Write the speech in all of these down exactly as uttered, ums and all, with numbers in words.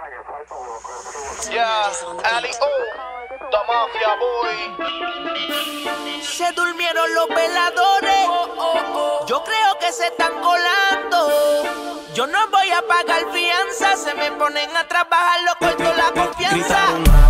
Yeah, Ali, oh, the mafia boy. Se durmieron los veladores. Yo creo que se están colando. Yo no voy a pagar fianza. Se me ponen a trabajar, lo corto la confianza.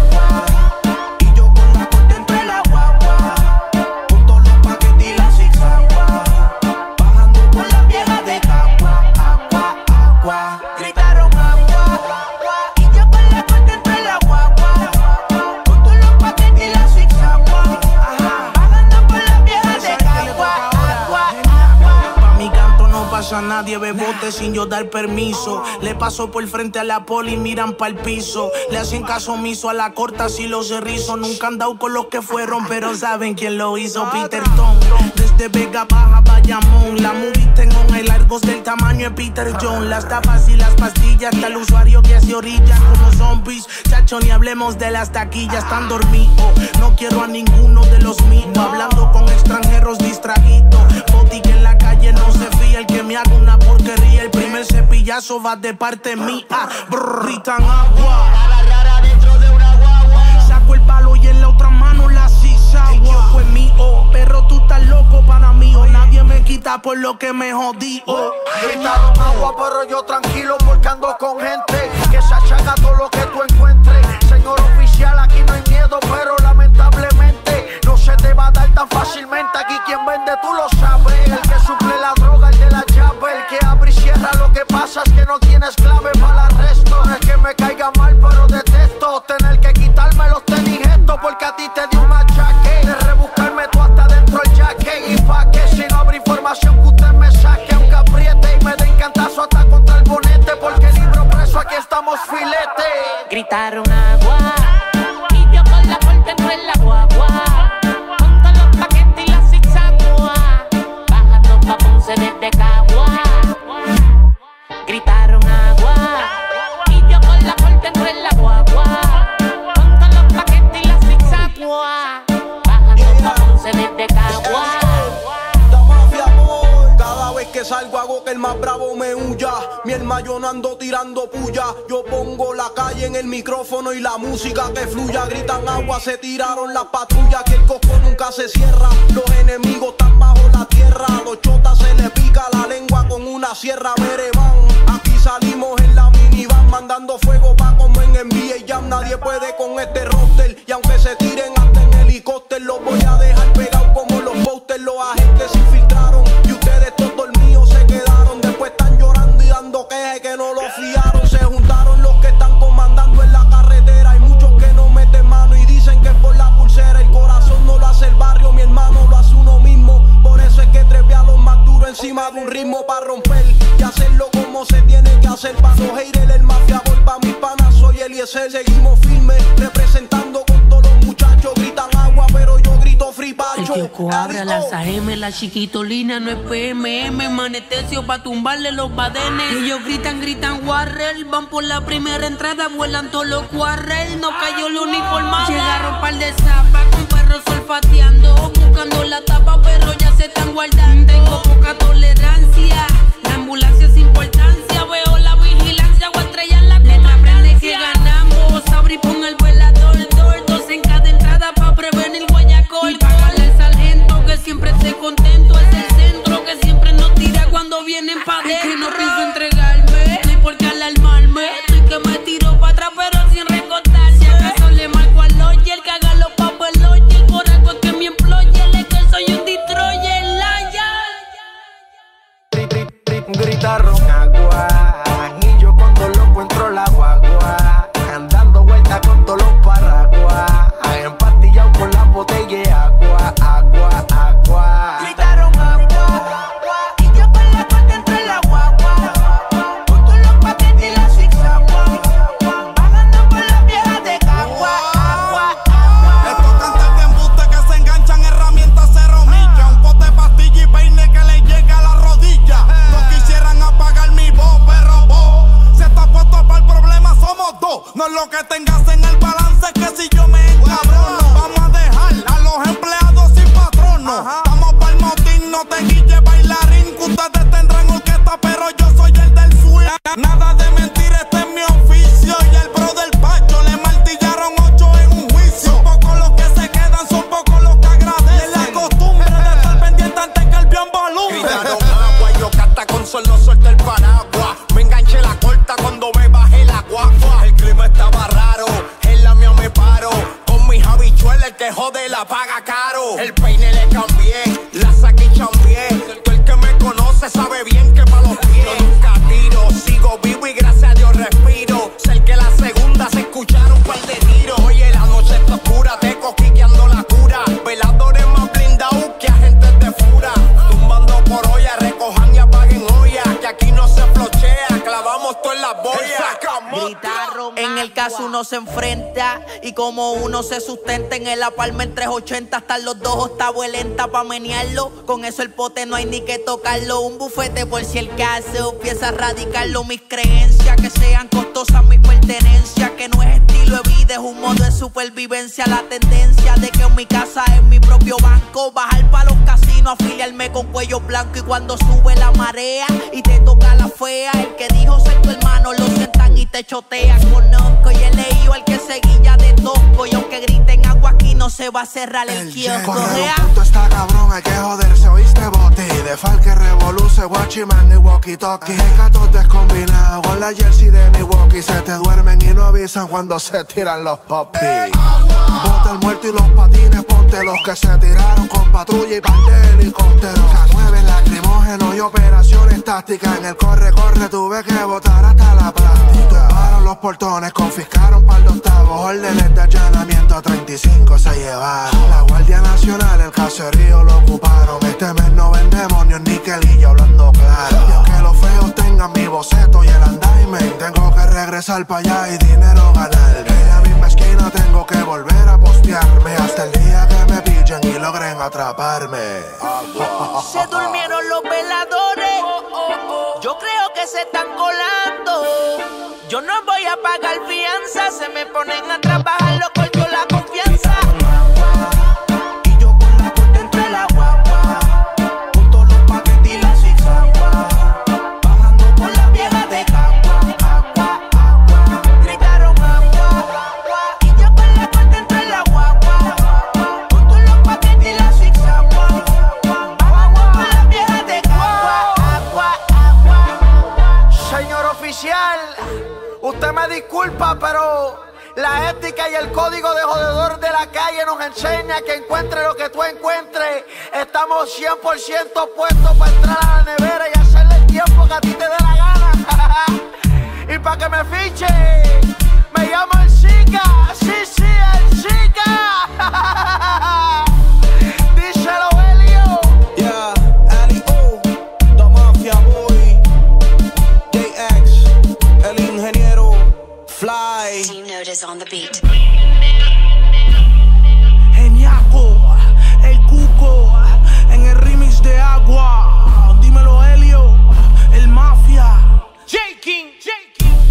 Y yo con la corte entre la guagua, con todos los paquetes y la zigzagua, bajando por la vieja de agua, agua, agua. Gritaron agua. Y yo con la corte entre la guagua, con todos los paquetes y la zigzagua, bajando por la vieja de agua, agua, agua. Pa' mi canto no pasa nadie, bebote sin yo dar permiso. Le paso por frente a la poli y miran pa'l piso. Le hacen caso omiso a la corta si los cerrizo. Nunca han dado con los que fueron, pero saben quién lo hizo. Peter Ton, desde Vega Baja, Bayamón. La movie tengo en largos del tamaño de Peter John. Las tapas y las pastillas, hasta el usuario que se orilla como zombies. Chacho, ni hablemos de las taquillas, están dormidos. No quiero a ninguno de los mismos. Hablando con extranjeros distraídos. Botica en la calle no se fía. El que me haga una porquería, el primer cepillazo va de parte mía. Brr, gritan agua. Dentro de una guagua. Saco el palo y en la otra mano la zigzagua. Pues mío, perro, tú estás loco para mí. Nadie me quita por lo que me jodí. Oh. Gritaron agua, pero yo tranquilo porque ando con gente que se achaga todo lo que tú encuentres. Señor oficial, aquí no hay miedo, pero lamentablemente no se te va a dar tan fácilmente. Aquí quien vende tú lo sabes. El que suple la droga, el de la llave, el que abre y cierra. Lo que pasa es que no tienes clave para el resto. No es que me caiga mal, pero detesto tener que quitarme los tenis estos porque a ti te di un achaque de rebuscarme tú hasta dentro el jaque. Y pa' que si no abre información que usted me saque, aunque apriete y me dé encantazo hasta contra el bonete, porque libro preso aquí estamos filete. Gritaron agua. Y yo con la corte entre la guagua, con todos los paquetes y la zigzagua, bajando pa' Ponce desde Cagua. Gritaron agua. Y yo con la corte entre la guagua, con todos los paquetes y la zigzagua, bajando pa' Ponce desde Cagua. La mafia boy. Cada vez que salgo hago que el más bravo me huya. Mi hermano yo no ando tirando puya. Yo pongo la calle en el micrófono y la música que fluya. Gritan agua, se tiraron las patrullas, que el coco nunca se cierra. Los enemigos están bajo la tierra. A los chotas se les pica la lengua con una sierra. Meremán, aquí salimos en la minivan, mandando fuego pa' como en N B A Jam. Nadie puede con este roster. Y aunque se tiren hasta en helicóptero, los voy a dejar pegados como los posters. Los agentes se infiltraron y ustedes todos dormidos se quedaron. Después están llorando y dando quejas que no lo fiaron. Se juntaron los que están comandando en la carretera. Hay muchos que no meten mano y dicen que es por la pulsera. El corazón no lo hace el barrio, mi hermano lo hace uno mismo. Por eso es que trepe a los más duros encima de un ritmo para romper y hacerlo como se tiene que hacer. Pa' los haters, el mafia boy, pa' mis panas soy Eliezer. Seguimos firmes, representando con todos los muchachos. Gritan agua, pero yo grito free pacho. El que cobra las A M, la chiquitolina, no es P M M, manetesio pa' tumbarle los badenes. Ellos gritan, gritan warrel, van por la primera entrada, vuelan todos los cuarrel. No cayó la uniformada. Llegaron par de zapas con perros olfateando, buscando la tapa, pero ya se están guardando. Tengo poca tolerancia, la ambulancia es importancia. Veo la vigilancia, voy a estrellar la letra, prende que ganamos. Abrí pon el velador, dos en cada entrada pa' prevenir guayacol. Y pagarle al sargento que siempre esté contento. Es el centro que siempre nos tira cuando vienen pa' dentro. Es que no pienso entregarme, no hay por qué alarmarme. Estoy que me tiro pa' atrás pero sin recortarme. Si acaso le marco al oye, el que haga los papeloyes. Por algo es que me employe, es que soy un destroyer, laya. Gritaron agua y yo cuando lo encuentro la guagua, andando vuelta con todos los paraguas, empastillado con la botella de agua, agua, agua. Gritaron agua. Y yo con la corte entre la guagua, con todos los paquetes y la zigzagua, bajando por la vieja de Cagua, agua, agua. Estos cantantes de embuste que se enganchan herramientas cero millas. Un pote de pastilla y peine que le llega a la rodilla. No quisieran apagar mi voz, pero vos, si estás puesto para el problema somos dos. No es lo que tengas en el balance, es que si yo me encabrono, vamos a dejar a los empleados sin patrono. Vamos para el motín, no te guille bailarín, que ustedes tendrán orquesta, pero yo soy el del sur. Nada de mentir, este es mi oficio y el la paga caro. El peine le cambié, la saqué y chambié. Todo el que me conoce sabe bien que pa' los pies yo nunca tiro. Sigo vivo y gracias a Dios respiro. Sé que la segunda se escucharon un par de tiros. Oye, la noche está oscura, te coquiqueando la cura. Veladores más blindados que agentes de fura. Tumbando por olla, recojan y apaguen olla. Que aquí no se flochea, clavamos todo en las boyas. Gritaron. En el caso uno se enfrenta y como uno se sustenta en el apartment trescientos ochenta están los dos octavos lenta pa' menearlo. Con eso el pote no hay ni que tocarlo. Un bufete por si el caso piensa radicarlo. Mis creencias que sean costosas mis pertenencias, que no es estilo de vida, es un modo de supervivencia. La tendencia de que en mi casa es mi propio banco. Bajar pa' los casinos, afiliarme con cuello blanco. Y cuando sube la marea y te toca la fea, el que dijo ser tu hermano lo sientan y te chotea. Conozco y he leído al que se guilla de tosco. Y aunque griten agua aquí no se va a cerrar el, el kiosco. Corre un punto está cabrón, hay que joderse, oíste boti. De Falque, Revoluce, Guachiman y Walkie Talkie. Gatos descombinados con la jersey de Milwaukee. Se te duermen y no avisan cuando se tiran los popis. Bota el muerto y los patines, ponte los que se tiraron con patrulla y par de helicópteros. K nueve lacrimógeno y operaciones tácticas. En el corre, corre, tuve que botar hasta la plástica. Tumbaron los portones, confiscaron par de octavos. Órdenes de allanamiento, treinta y cinco se llevaron. La Guardia Nacional, el caserío lo ocuparon. Este mes no vendemos ni un níquel y yo hablando claro. Y aunque los feos tengan mi boceto y el andaimen, tengo que regresar para allá y dinero ganar. En la misma esquina tengo que volver a postearme hasta el día que me pillen y logren atraparme. Se durmieron los veladores. Yo creo que se están colando. Yo no voy a pagar fianza. Se me ponen a trabajar, lo corto la confianza. Y yo con la corte entre la guagua, con todos los paquetes y la zigzagua, bajando por la vieja de Cagua. Agua, agua, Gritaron agua. Y yo con la corte entre la guagua, con todos los paquetes y la zigzagua, bajando por la vieja de Cagua. Agua, agua. Señor oficial, usted me disculpa, pero la ética y el código de jodedor de la calle nos enseña que encuentre lo que tú encuentres. Estamos cien por ciento puestos para entrar a la nevera y hacerle el tiempo que a ti te dé la gana. Y para que me fiche, me llamo el Zika. Sí, sí, el Zika. Díselo, Helio. yeah, Ali O, The Mafia Boy, J X, el ingeniero, Fly. Team Notice on the beat. Geniaco, el Cuco, en el remix de Agua. Dímelo, Helio, el Mafia. J King, J King,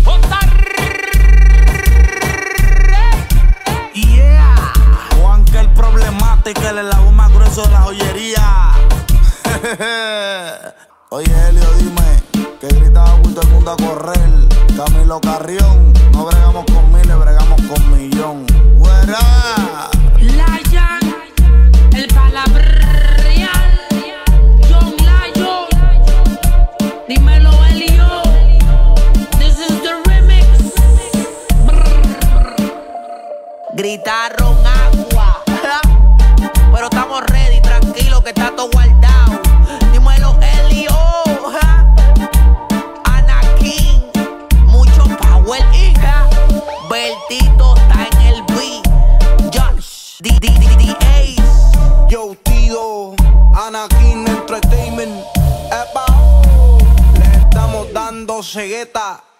Yeah. Juanca el problemático, el eslabón más grueso de la joyería. Oye, Helio, dime, que gritaba todo el mundo a correr. Camilo Carrión, no bregamos con miles, bregamos con millón. ¡Fuera! Layan, el palabrial, John Layo, dímelo Elio, this is the remix. gritaron agua. Pero estamos ready, tranquilo que está todo guardado. Dímelo, Helio, Anakin, mucho power, hija. Bertito está en el beat. Josh, D D D D Ace. Yo, Tido, Anakin Entertainment. Epa, le estamos dando cegueta.